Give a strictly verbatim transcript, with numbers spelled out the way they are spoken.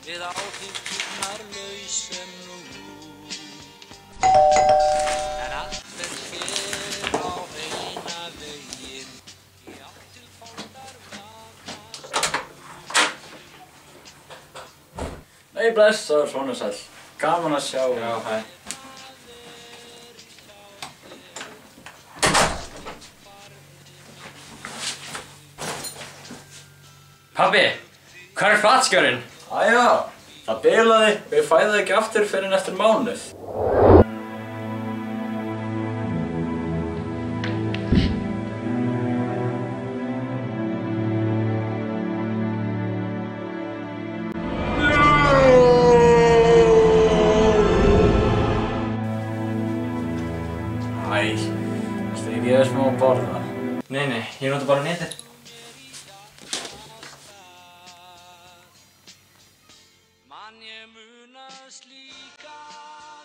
við áhyggjurnar sem nú. En allt er hér á eina veginn, í átt til fátæktar. Nei, blessaður, sonur sæll. Gaman að sjá. Já, hæ. Pabbi, hvað er flatskjárinn? Æja, það bilaði. Við fæðum það ekki aftur fyrr en eftir mánuð. Æ, viltu ekki gefa smá að borða? Nei, nei, ég nota bara netið. Man ég muna slíka